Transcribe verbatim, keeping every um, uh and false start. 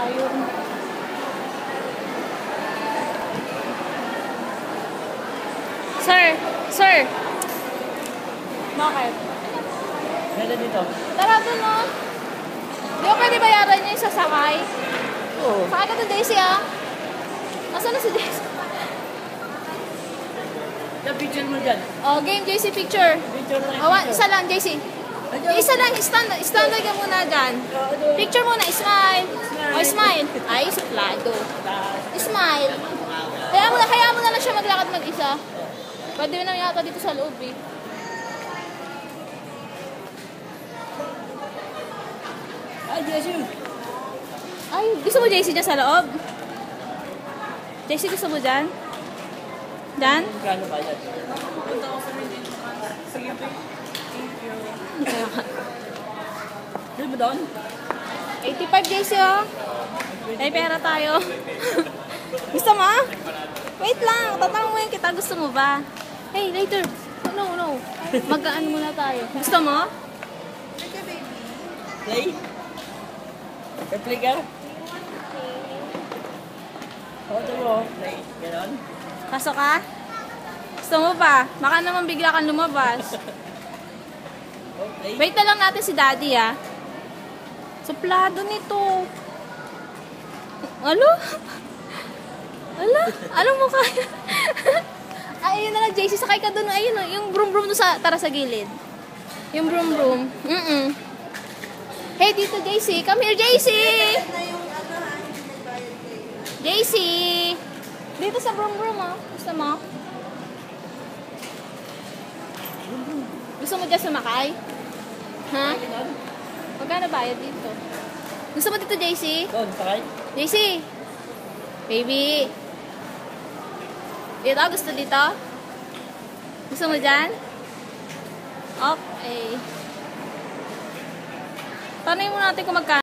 Ayun. Sir, sir. Bakit? Ganda dito. Tara doon, no? Di ba pwede bayaran niya yung sasakay? Oo. Sakay ka to, Daisy, ah. Nasaan na si Daisy? Yung picture mo dyan. Oh, game, J C, picture. Picture lang. Oh, one, isa lang, J C. Isa lang, stand, stand ka muna dyan. Picture muna, smile. Oh, smile. Ay, suplado. Smile. Kaya mo, kaya mo na lang siya maglakad mag-isa. Pwede mo na yata dito sa loob, eh. Ay, Jessie. Ay, gusto mo J C dyan sa loob? J C, gusto mo dyan? Dyan? Kano ba yan? Punta ko sa Medellin. Sige po. Thank you. Dito mo doon? eighty-five J C, oh. May pera tayo. Gusto mo? Wait lang, tatanungin kita. Gusto mo ba? Hey, later. No, no. Magkaan muna tayo. Gusto mo? Play? Play ka? Oo, ito mo. Play. Ganon? Pasok ka? Gusto mo ba? Baka naman bigla kang lumabas. Oh, play. Wait na lang natin si Daddy, ah. Suplado nito. Alo? Ala? Anong mukha yan? Ay, ayun na lang, J C. Sakay ka dun. Ayun, oh, yung broom broom doon sa, tara sa gilid. Yung broom broom. Mm-mm. Hey, dito, J C. Come here, J C! J C! Dito sa broom broom, oh. Gusto mo? Gusto mo dyan sumakay? Ha? Magkano bayad dito? Gusto mo dito, J C? Doon, sakay? J C! Baby! Dito, gusto dito? Gusto mo dyan? Okay. Tanongin mo natin kung magkano.